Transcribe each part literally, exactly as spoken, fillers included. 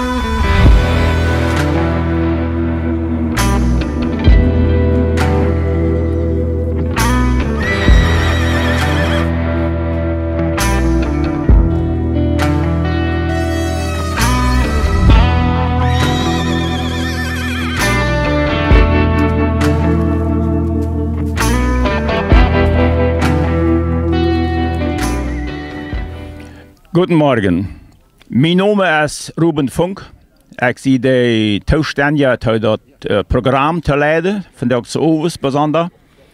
Guten Morgen. Mijn naam is Ruben Funk. Ik zie de toestand tot dat uh, programma te leiden, vandaag zo overs bijzonder.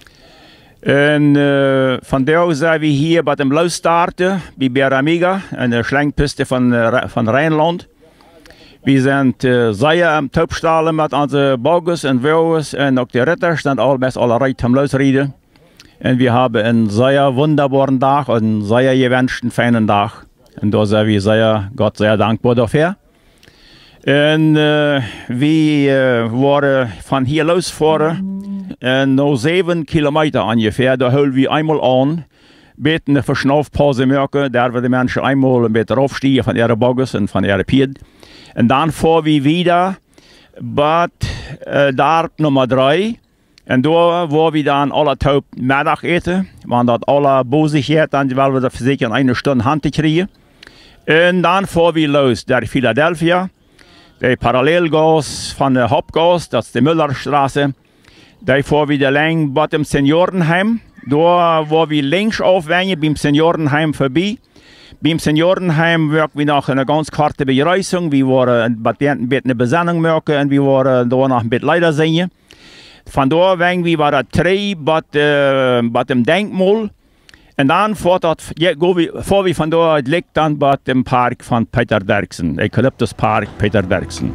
En uh, vandaag zijn we hier bij het luidstarten bij Beramiga, aan de slangpiste van, uh, van Rijnland. We zijn uh, zeer am topstalen met onze boggers en vrouwen en ook de ritters, en al best alle rijden am luisrijden. En we hebben een zeer wunderbare dag, een zeer gewünschten fijne dag. En daar zijn we zeer, God zeer dankbaar daarvoor. En uh, we uh, waren van hier losgefahren. En nog zeven kilometer ongeveer, daar houden we eenmaal aan. Beetje een verschnaufpauze maken, daar we de mensen eenmaal een beetje aufsteigen van ihre boggers en van ihre pied. En dan fahren we wieder bij uh, dorp nummer drie. En daar waar we dan alle taub middag eten, want dat alle bozigheid, dan willen we dat zeker een stunde hand te krijgen. En dan fahren we los naar Philadelphia. De parallelgas van de Hauptgas, dat is de Müllerstraße. Daar fahren we de lang bij het Seniorenheim. Daar waar we links afwenden, bij het Seniorenheim voorbij. Bij het Seniorenheim werken we nog een ganz korte bereising. We waren een beetje een bezinning maken en we waren daar nog een beetje leider zijn. Vandaar waren we bij de tree bij het denkmal. En dan fahren we vandaar, het ligt dan bij het park van Peter Derksen, Eucalyptuspark Peter Derksen.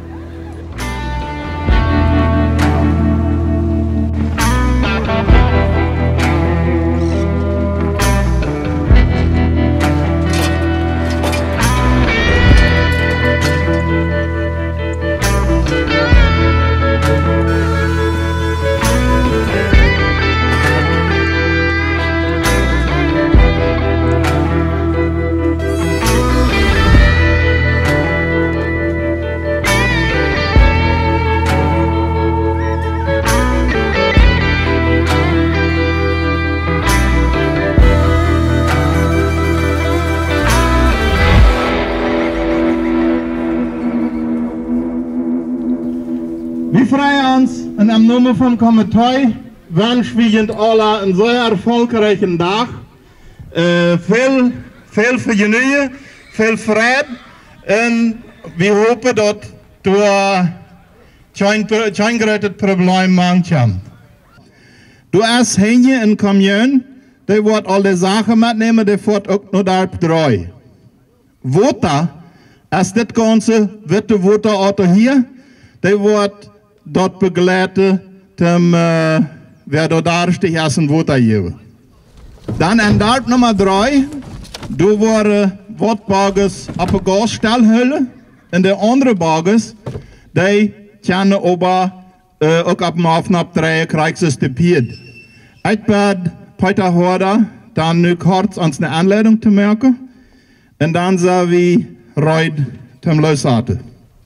Wir freuen uns und im Namen von Komitee wünschen wir alle einen sehr erfolgreichen Tag. Äh, viel, viel Vergnügen, viel Freude und wir hoffen, dass du kein, kein großes Problem machen. Du hast hier in Kommun, der wird alle Sachen mitnehmen, der wird auch nur da drei. Water, als das Ganze wird der Waterauto hier, der wird dort begleiten, dem, äh, wer dort da ist, die ersten Water geben. Dann in Dorf Nummer drei, du waren Wortbages auf der Gasstellhülle, und der andere Bages, die können aber äh, auch auf dem Aufnahme drei Kriegsestipiert. Ich bin Peter Horder, dann nu kurz uns eine Anleitung zu merken, und dann sagen wir, reut zum Lösate.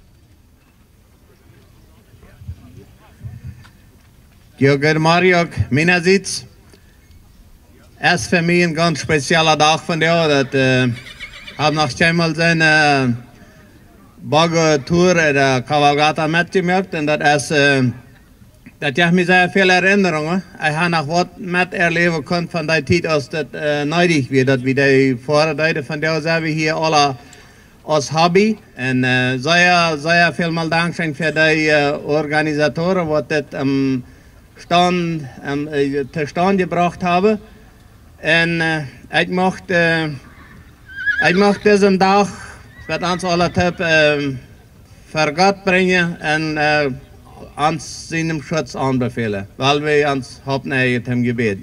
Jürgen Mariok, meinerseits, es ist für mich ein ganz spezieller Tag von dir. Ich äh, habe noch einmal seine Bagger-Tour der Cavalgata mitgemacht und das ist, äh, das hat mir sehr viele Erinnerungen. Ich habe noch was miterleben können von der Zeit, als das äh, neidig wird, dass wir die Vorderseite von der sind wir hier alle als Hobby. Und äh, sehr, sehr viel mal Dankeschön für die äh, Organisatoren, die das am Stand, ähm, äh, zustande gebracht haben. Und äh, ich möchte, äh, ich möchte diesen Tag mit uns alle Typ äh, für Gott bringen und äh, uns seinem Schutz anbefehlen, weil wir uns hauptsächlich im Gebet.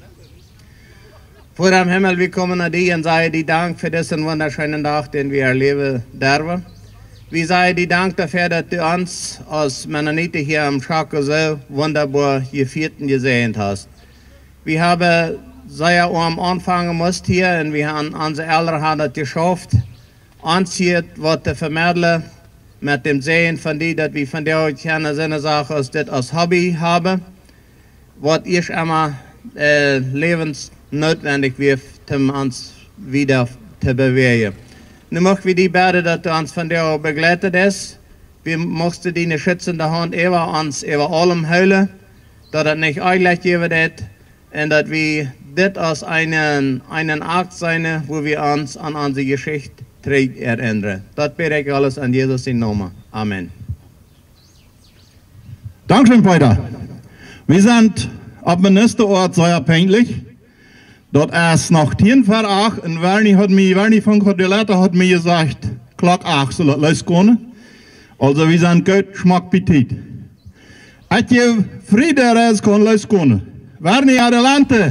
Vor dem Himmel, wir kommen an dich und sagen dir Dank für diesen wunderschönen Tag, den wir erleben dürfen. Wir sagen dir Dank dafür, dass du uns als Mennoniten hier am Schako so wunderbar gefeiert gesehen hast. Wir haben sehr am Anfang gemusst hier und wir haben unsere Eltern haben das geschafft, uns hier was zu vermitteln mit dem Sehen von die, dass wir von der keine seine Sache als das als Hobby haben, was ich immer äh, lebensnotwendig wird, um uns wieder zu bewegen. Nun möchten wir die beide, dass du uns von der begleitet ist. Wir mussten die eine schützende Hand über uns, über allem heulen, dass das nicht eigentlich geben wird und dass wir das als einen, einen Akt sein, wo wir uns an unsere Geschichte erinnern. Das bete ich alles an Jesus in Namen. Amen. Dankeschön, Peter. Wir sind ab dem nächsten Ort sehr peinlich. Dort erst nach tien vor acht und Werni hat mir, Werni von Cordillata hat mir gesagt, Klock acht soll das losgehen. Also wir sind gut Schmackpetit. Als je Friede ist, kann losgehen. Werni, adelante.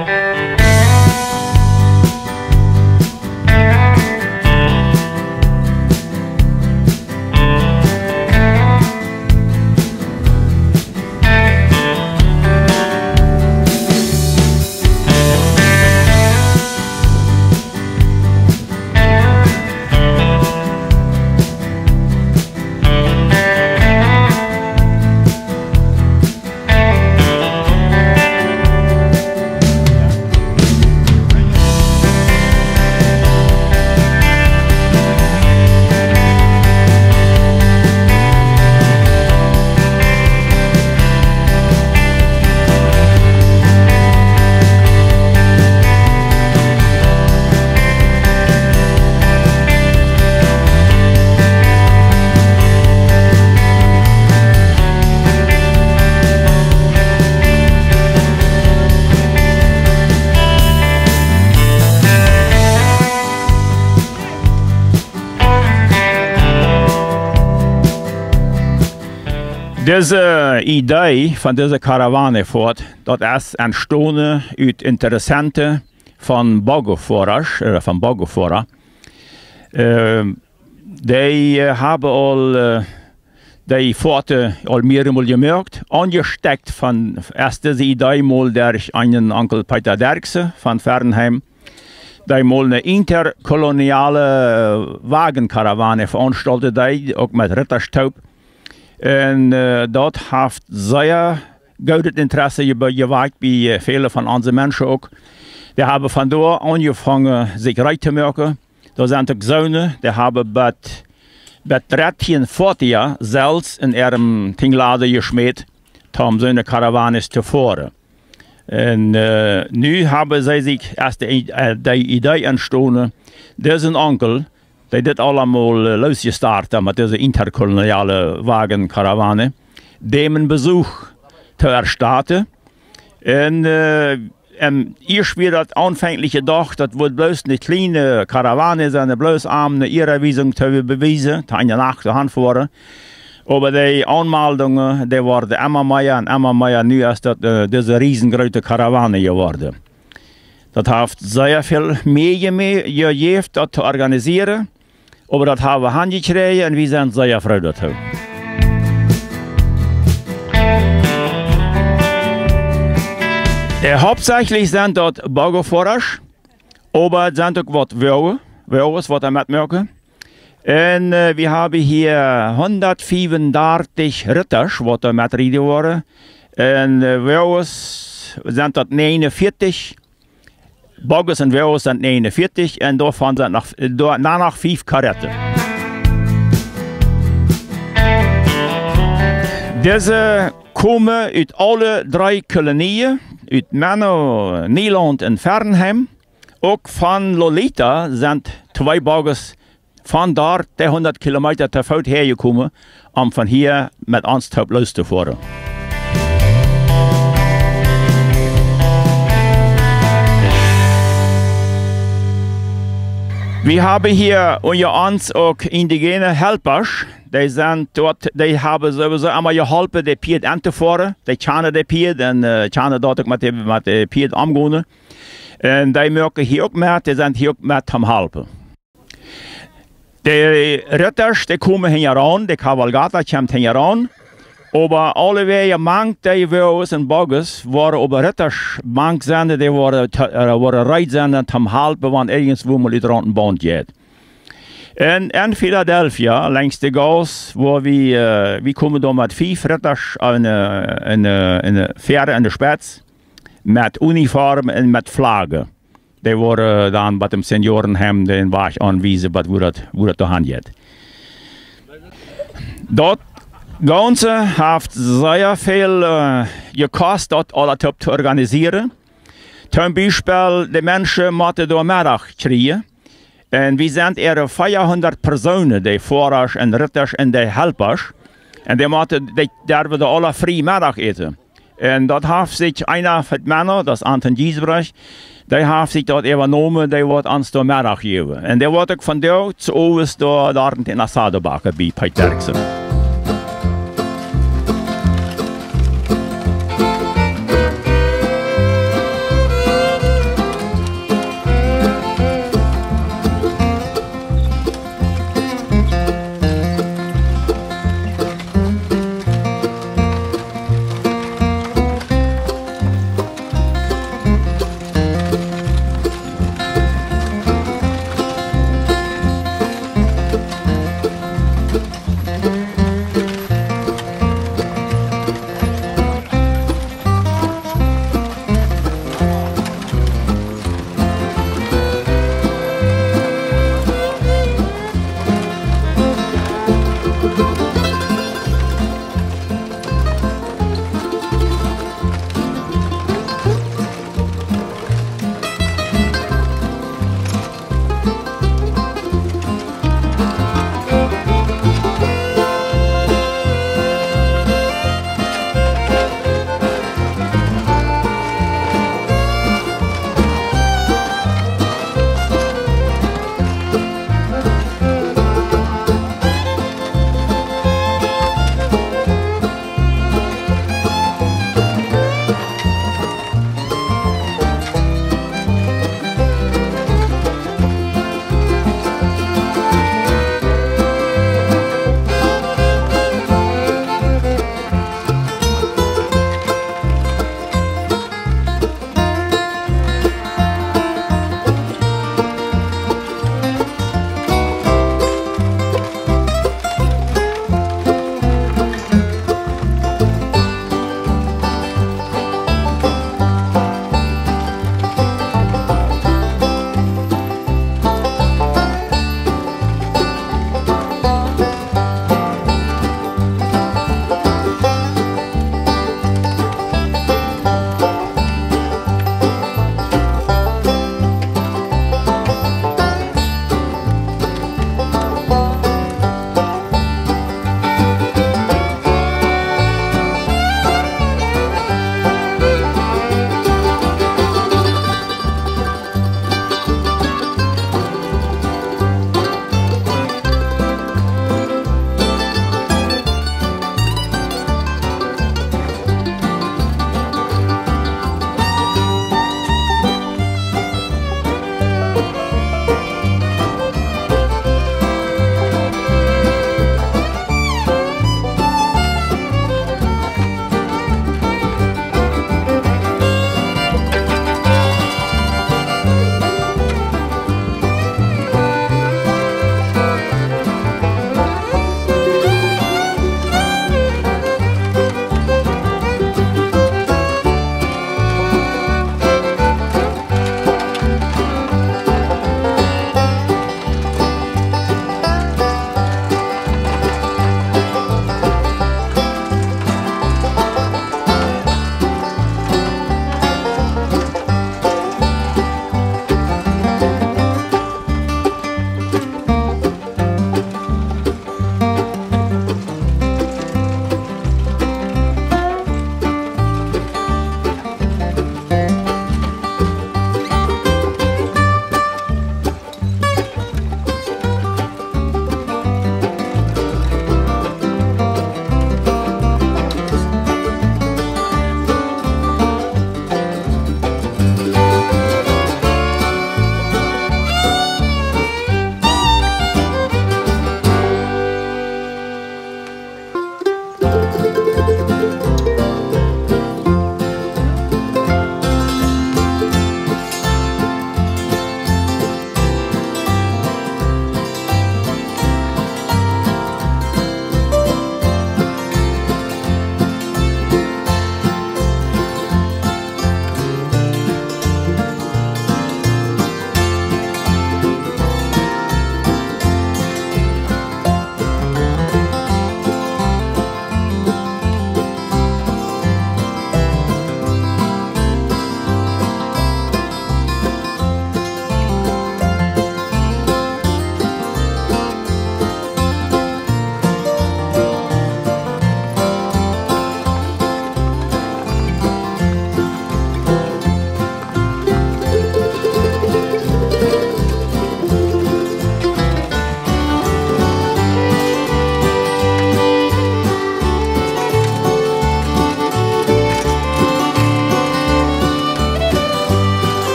Deze idee van deze karawanenvaart, dat is entstanden uit interessante van bouwvoerders, uh, van bouwvoerder. Uh, die uh, hebben al uh, die vaarten al meermaal gemerkt, angesteckt van erst deze idee mal durch einen Onkel Peter Derksen van Fernheim, die mal eine interkoloniale Wagenkarawane veranstaltet, die ook met Ritterstaub. En uh, dat heeft zeer groot interesse gewekt bij vele van onze mensen ook. Die hebben vandoor aangevangen zich rijk te maken. Er zijn ook zonen, die hebben met, met dertien voertuigen zelfs in ihrem Tingladen gesmeed om zo'n karavanes te voeren. En uh, nu hebben zij zich als de, uh, de idee entstonden, deze onkel, die dit allemaal uh, losgestart met deze interkoloniale wagenkarawane, dem een bezoek te erstatten. En uh, um, eerst weer dat aanvankelijk gedacht, dat wordt bloos een kleine karawane zijn, bloos aan een eerwijzing te bewijzen, te een nacht te handvoeren. Maar die aanmeldingen, die worden immer meer en immer meer, nu is dat uh, deze riesengrote karawane geworden. Dat heeft zeer veel meegegeven dat te organiseren. Maar dat hebben we handgekregen en we zijn zeer froh daartoe. Uh, hauptsächlich sind dort Bauervorrasch, aber sind auch wat Wörter, Wörter, was er mitmerken. Und uh, wir haben hier honderdvierendertig Ritters, was er mitreden worden. Und uh, Wörter sind dort negenenveertig. Boggers en Wels zijn negenenveertig en daarvan zijn nog, daarna nog vijf karetten. Deze komen uit alle drie koloniën, uit Menno, Nederland en Fernheim. Ook van Lolita zijn twee boggers van daar tweehonderd kilometer te voet hergekomen om van hier met ons te los te voeren. Wir haben hier unter uns auch indigene Helpers. Die sind dort, die haben sowieso einmal geholfen, die Piet anzufahren. Die kennen die Piet und uh, kennen dort auch mit dem Piet umgehen. Und die merken hier auch mit, die sind hier auch mit am Helfen. Die Ritters, die kommen hier ran, die Kavalgata kommt hier ran. Aber alle Wege, manche, die wir in Boggers waren über Ritters, manche sind, die waren, waren Reitsender zum Halben, wenn irgendwo mal die Randenbahn geht. En in Philadelphia, langs de Gas, waar we, uh, we komen dan met vijf ritters in een verre in de spits, met uniform en met vlaggen. Die worden dan bij de senioren hem den weg aanwijzen hoe dat, hoe dat te hand gaat. Dat Ganze heeft zeer veel uh, gekost, dat alles te organiseren. Zum Beispiel, de mensen moeten door middag krijgen. En we zijn er vierhonderd personen, die voorers en ritters en die helpers. En die moeten, die, daar we alle vrij middag eten. En dat heeft zich einer van de mannen, dat is Anton Giesbrecht, die heeft zich dat overnomen, die wordt ons door middag geven. En die wordt ook van daar zu overs door daar in Assadebakken bij Piet Derksen.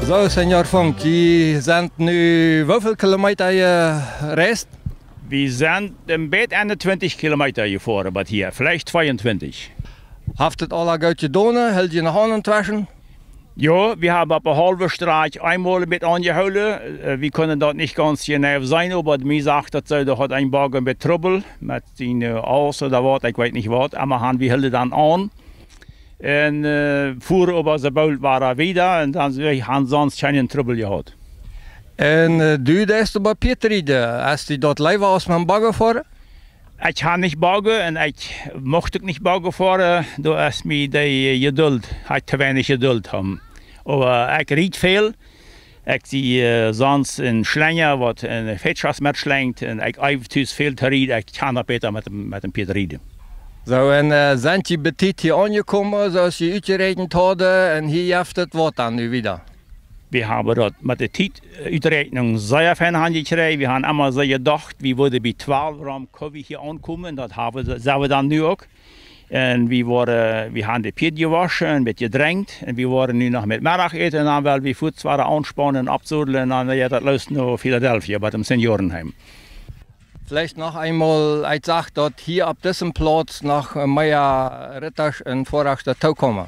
Zo, Senior Funk, je bent nu hoeveel kilometer gereisd? Wir sind im Bett einundzwanzig Kilometer gefahren, aber hier, vielleicht zweiundzwanzig. Habt ihr alle gut getan? Hält ihr noch Hand waschen? Ja, wir haben auf der halben Strecke einmal mit angeholt. Wir können dort nicht ganz genau sein, aber mir sagt, dass er hat ein Bagger mit Trouble, mit seinen Aus oder was, ich weiß nicht was. Aber haben wir hielten dann an. Und äh, fuhren aber sobald war er wieder und dann haben sie sonst keinen Trouble gehabt. Und uh, du deed op Pietriede, als die dort live was met een bagger fahren? Ich kann nicht baggen und ich mochte nicht baggen fahren, da ist mir die Geduld, ich zu wenig Geduld haben. Aber ich riet viel, ich sehe äh, sonst einen Schlänger, was ein Fettschass mit schlägt und ich habe viel zu rieden, ich kann auch besser mit dem, mit dem Pietriede. So, en uh, zijn je betit hier aangekomen, zoals je uitgerekend hadden, en hier heeft het wat dan nu wieder? Wir haben dort mit der Zeitutrechnung sehr viel angekriegt. Wir haben immer so gedacht, wir würden bei zwölf Uhr Covid hier ankommen. Das haben wir dann nu auch. Und wir, waren, wir haben die Pied gewaschen, mit gedrängt. Und wir waren nu noch mit Mittagessen. Und dann, weil wir Fuß waren anspannen, abzudeln, dann ja, das los nach Philadelphia bei dem Seniorenheim. Vielleicht noch einmal, ich sage, dass hier auf diesem Platz noch mehr Ritter und Vorrachter kommen.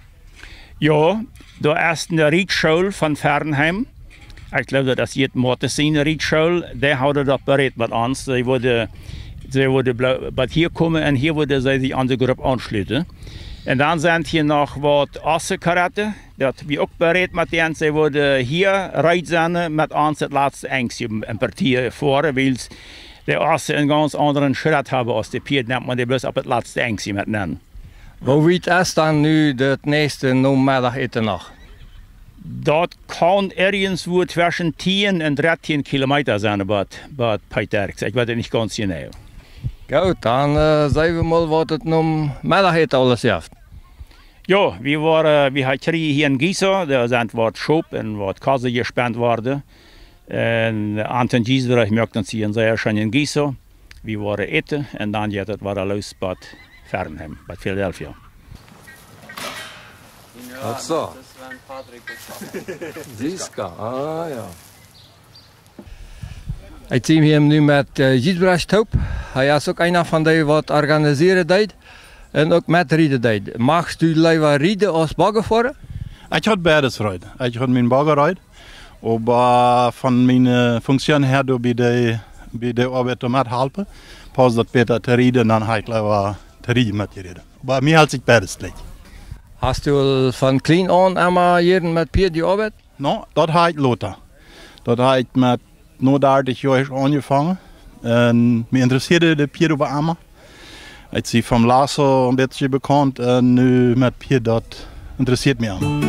Ja, da ist eine Riedschule von Fernheim. Ich glaube, das ist jetzt eine Riedschule. Der hat das bereit mit uns. Sie würde, sie würde bei hier kommen und hier würde sie sich an die Gruppe anschließen. Und dann sind hier noch was Assekarate. Das wir auch bereit mit denen. Sie würde hier reiten mit uns das letzte Angst im Partie fahren, weil der Asse einen ganz anderen Schritt haben als die Pied, nimmt man die bloß auf das letzte Angst mitnehmen. Wo weit ist dann nu het nächste Mittageten noch? Dat kan ergens wo zwischen tien und dreizehn Kilometer sein, bei Peiterks. Ich weiß nicht ganz genau. Gut, dann uh, sagen wir mal, was es um Mittageten alles gibt. Ja, wir waren, wir hatten hier in Gießer, da sind was Schop und was Kasse gespannt worden. Und Anton Giesler, ich merkte uns hier sehr schön in Gießer. Wir waren eten und dann jetzt war er los bei Fernheim, bei Philadelphia. Ja, ach so. Das war ein Patrick. Siska, ah ja. Ich zie hier nu met uh, Gisbras Taub. Hij is ook einer van die wat organiseren deed en ook met rieden deed. Magst du lieber rieden als bagger fahren? Ich had beides rijden. Ich had mijn bagger rijden. Aber von meiner Funktion her, du bei der, bei der Arbeit mit helfen, passt das besser zu reden, dann habe ich lieber zu reden mit dir reden. Aber mir hält sich beides gleich. Hast du von klein an immer jeden mit Pier gearbeitet? No, das habe ich Lothar. Das habe ich mit nur dreißig Jahren angefangen. Und mich interessierte der Pier über einmal. Ich bin vom Lasso ein bisschen bekannt und nu mit Pier, das interessiert mich einmal.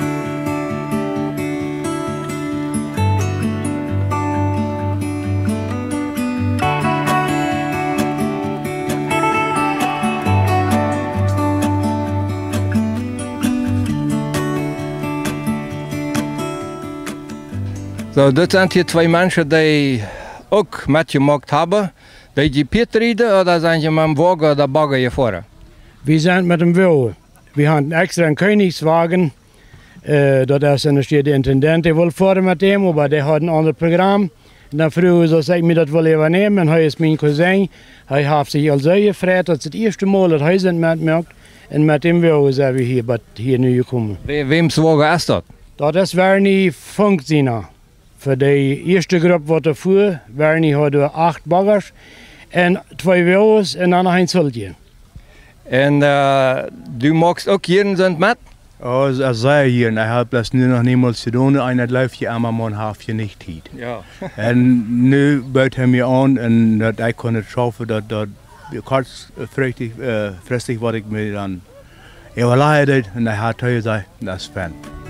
So, das sind hier zwei Menschen, die auch mitgemacht haben. Die die Pietrieden oder sind sie mit dem Wagen oder Bagger gefahren? Wir sind mit dem Wagen. Wir haben extra einen Königswagen. Äh, dort ist der Intendant, der will fahren mit dem, aber der hat ein anderes Programm. Und dann früher so, ich mir das will übernehmen. Und er ist mein Cousin. Er hat sich also gefreut, dass das erste Mal, dass er sind mitgemacht. Und mit dem Wagen sind wir hier, hier nu gekommen. We, wem's Wagen ist das? Das ist Werni Funkzina. Für die erste Gruppe, die fuhr, Werni hatte acht Baggers und zwei Wagens und dann noch ein Zultje. Und uh, du magst auch jeden sind mit? Ja, das sei hier. Ich habe das nur noch niemals getan. Einer läuft hier einmal mal ein Hafchen nicht hin. Ja. Und nu bietet er mir an und dat ich kann es schaffen, dass das kurzfristig äh, fristig, was ich mir dann überlegt und er hat gesagt, das ist fan.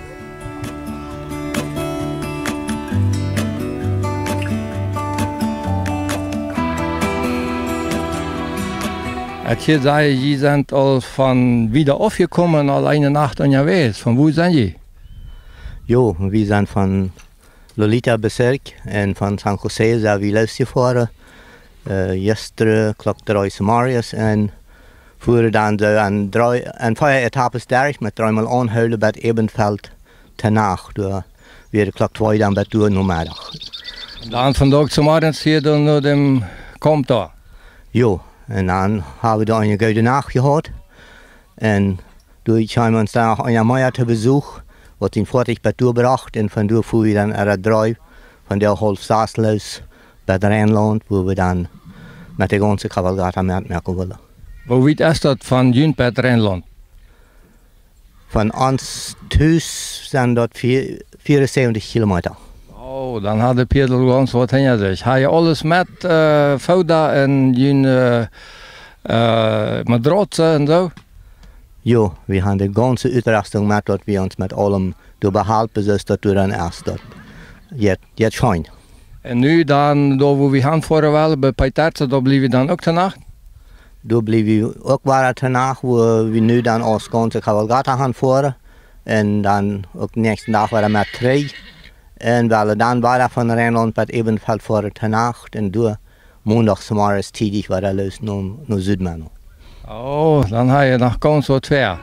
Als je zei, je zijn al van wieder aufgekommen, al eine Nacht unterwegs. Von wo sind je? Jo, wir sind von Lolita-Bezirk und von San Jose sind wir losgefahren. Uh, gisteren klok drei Samarias en voeren dan de en, drie, en vier etappes durch mit dreimal aanhouden bij het Ebenfeld ten Nacht. Door weer klok twee dan bij toe namiddag. Dan vandaag zum Abend hier dan naar dem komt daar. Jo, en dan hebben we daar een goede nacht gehad. En toen zijn we ons dan nog een Meier te bezoek, wat ihn fertig bij toe gebracht. En van daar voeren we dan er drie van der half Saasluis bij het Rijnland, waar we dan met de ganze cavalgata merken willen. Hoe weit is dat van jullie bij het Rijnland? Van ons thuis zijn dat vierenzeventig kilometer. Oh, dan had de Peter ganz wat heen zich. Had je alles met uh, Fouda en jullie uh, uh, matratzen en zo? Ja, we hebben de ganze uitrusting met dat we ons met allem door behalpen, dus dat we dan eerst dat je het schijnt. En nu dan, daar waar we gaan voor wel, bij Pijtertse, daar blijven we dan ook de nacht? Daar blijven we ook waar de nacht, waar we nu dan als ganze cavalgata gaan voeren. En dan ook de nächste dag waren we met drie. En we dan waren van Rijnland bij het evenveld voor de nacht. En door maandags morgens tidig waren we naar, naar Zuidmano. Oh, dan heb je nog ganz wat ver.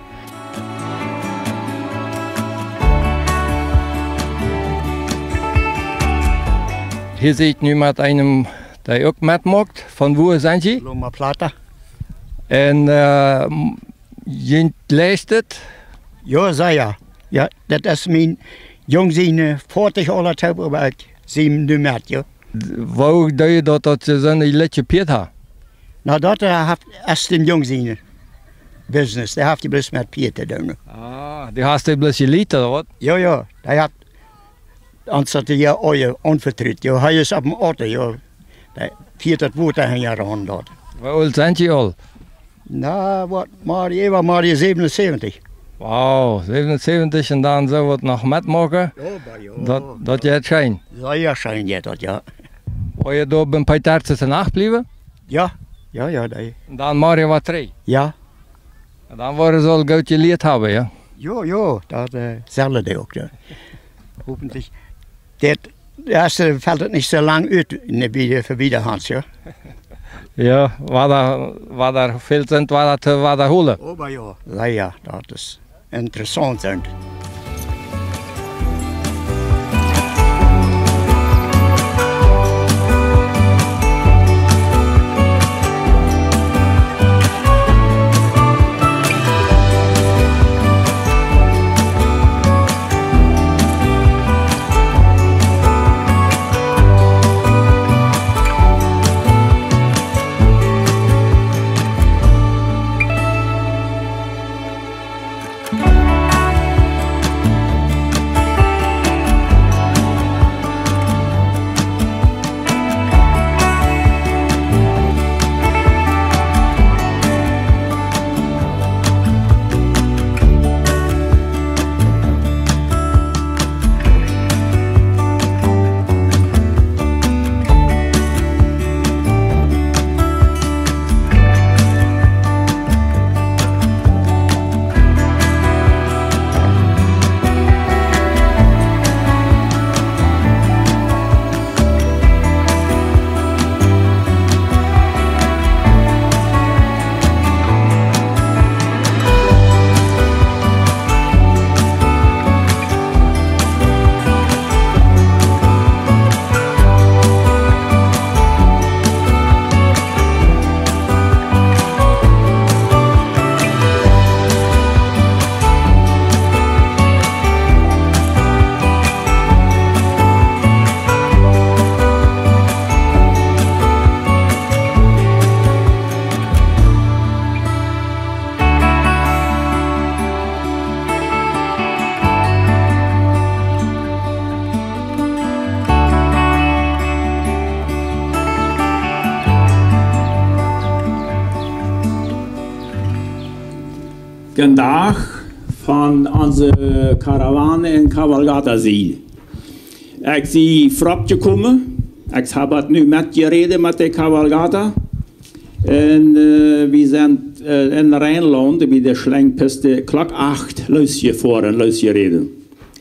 Hier zit nu met een die ook metmaakt. Van waar zijn je? Loma Plata. En uh, je leest het? Ja, zei ja. Ja, dat is mijn jongzien veertig jaar oud, maar ik zie hem nu met, ja. Hoe doe je dat dat je zo'n liedje piet had? Nou, dat uh, is een jongzien business. Dat heeft hij dus met piet te doen. Ah, die heeft hij dus je lied, of wat? Ja, ja. Hij had, anders had hij ja ooit onvertrouwd. Ja, hij is op een auto, ja. Hij piet het woord tegen je aan dat. Hoe oud zijn je al? Nou, wat, maar je was maar zevenenzeventig. Wauw, zevenenzeventig en dan zo wat nog metmaken, ja, ja. dat, dat je het schijnt. Ja, ja, schijnt je dat, ja. Wil je door bij Pijtertse te nacht blijven? Ja, ja, ja. Nee. En dan maar je wat drie? Ja. En dan worden ze al goed je leerd hebben, ja? Ja, ja, dat uh, zullen die ook, ja. Hoffentlich. Dat, eerst valt het niet zo lang uit in de verbiederhand, ja. Ja, waar daar, waar daar veel zijn, waar dat, waar dat holen. Oh, maar ja. Ja, ja, dat is interessant. Zijn. Vandaag van onze Karawane in Cavalgata zie. Ik zie Frapje komen. Ik heb het nu met gereden met de Cavalgata. En uh, we zijn uh, in Rijnland bij de Schlengpiste klok acht losgefahren, losgereden.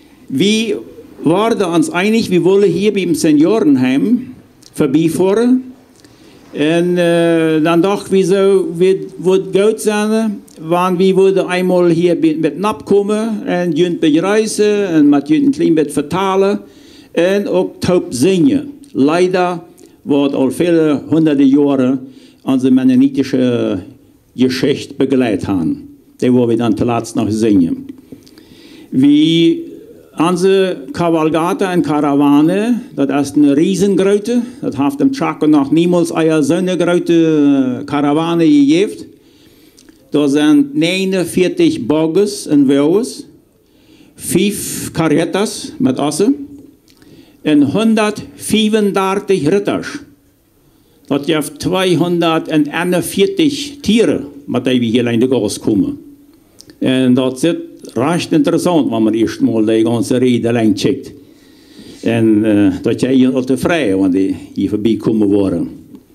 We waren ons einig, we willen hier beim Seniorenheim vorbeifahren. En uh, dan dacht we zo, wat goed zijn, want we wilden eenmaal hier met nap komen en junt bereizen en met junt een klein beetje vertalen en ook taub zingen. Leider wordt al vele honderden jaren onze mennonitische Geschichte begleitet haben. Die wollen wir dann zuletzt noch singen. Wie onze Kavalgate en Karawane, dat is een riesengrote, dat heeft hem Chaco nog niemals een zo'n grote Karawane gegeven. Er zijn negenenveertig boggers en wouwers, vijf carretas met assen en honderdvierendertig ritters. Dat heeft tweehonderdeenenveertig tieren met die we hier in de Gors komen. En dat zit recht interessant, wanneer man eerst mal die ganze Rederlijn checkt. En uh, dat jij je al te vrij, want die hier voorbij komen worden.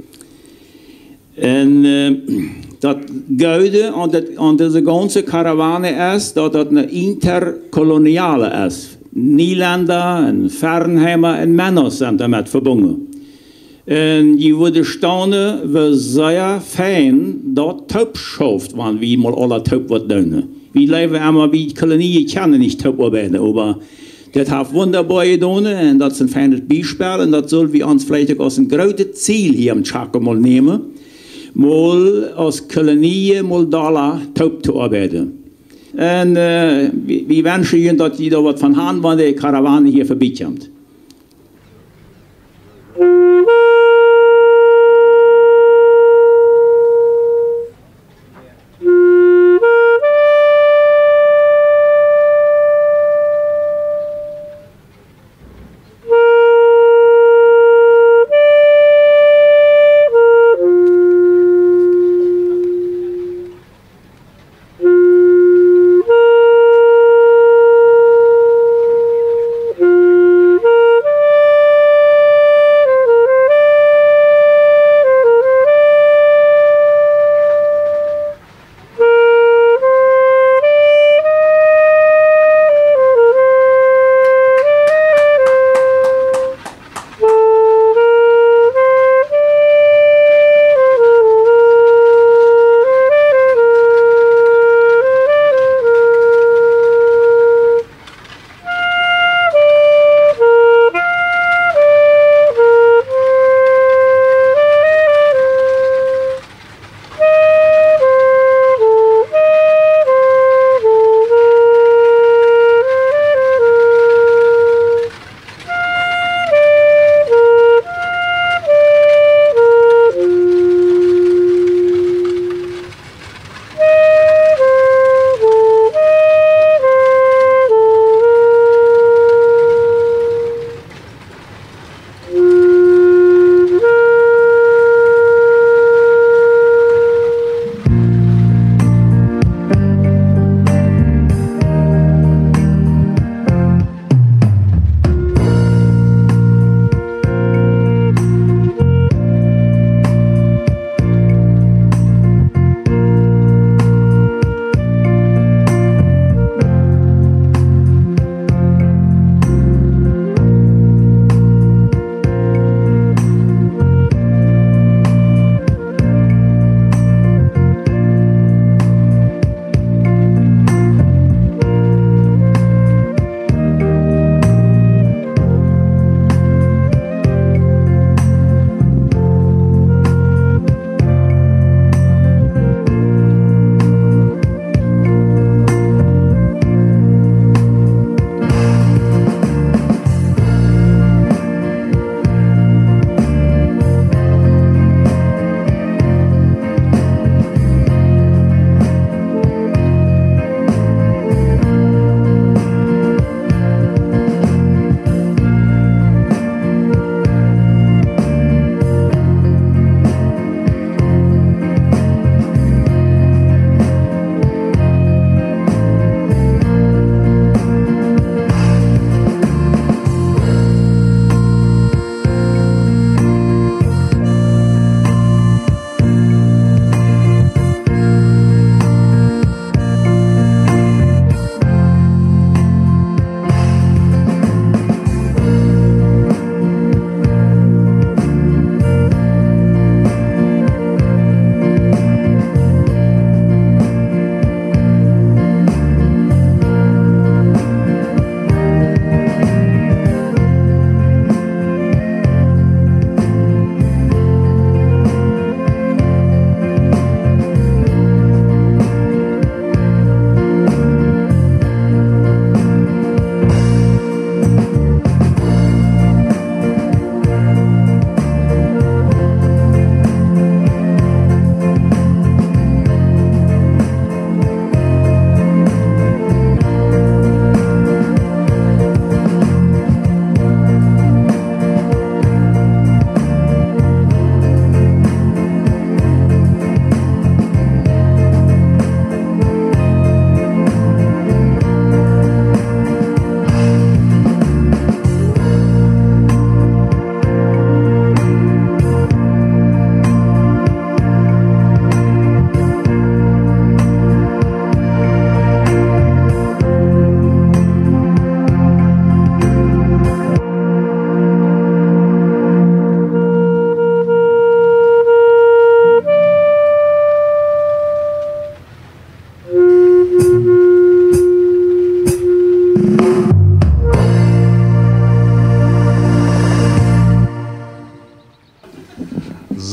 En uh, dat goede aan, dat, aan deze ganze karawane is, dat dat een interkoloniale is. Nederlander en Fernheimer en Männer zijn daarmee verbonden. En je wordt staunen, we zeer fijn dat taub schooft, want wie mal alle taub wat doen. Wir leben einmal wie Kolonie kennen nicht Taubarbeiten, aber das hat wunderbar getan und das ist ein feines Beispiel und das soll wir uns vielleicht auch als ein großes Ziel hier im Chaco mal nehmen, mal als Kolonie mal da taub zu arbeiten. Und äh, wir wünschen Ihnen, dass Sie da was von haben, wenn die Karawane hier vorbeikommt. Thank you.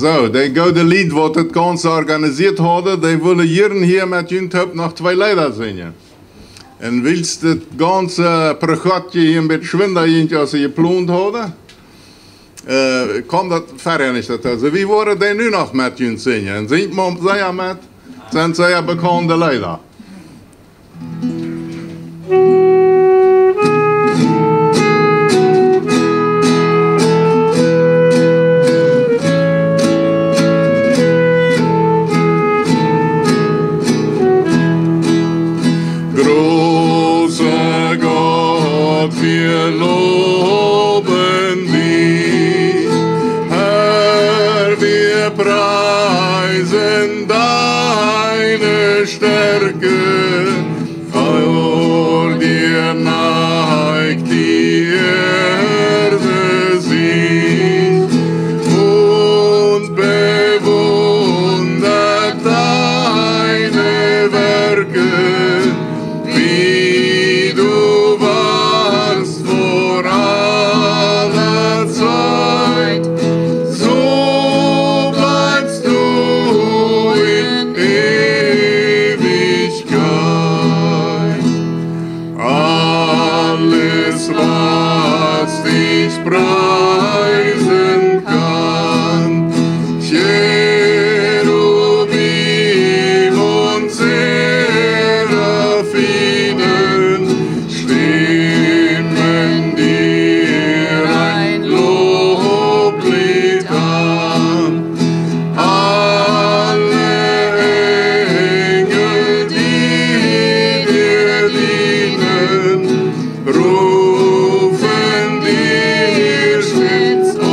So, die gouden Lied, wat het Ganze organisiert hadden, die willen hier hier met Juntop nog twee Lieder zingen. En willst het ganze Programma hier een beetje schwinder als ze geplant hadden, uh, kwam dat verder niet dat. Also, wie worden die nu nog met Junt zingen? En zingt man zij met, zijn zij bekende Lieder. Wir loben dich, Herr, wir preisen deine Stärke, vor dir neigt die Erde sich und bewundert deine Werke, wie du preisen kann. Cherubim und Seraphinen stimmen dir ein Loblied an. Alle Engel, die dir dienen, rufen dir spitz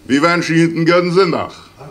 Wir wünschen Ihnen einen guten Sonntag.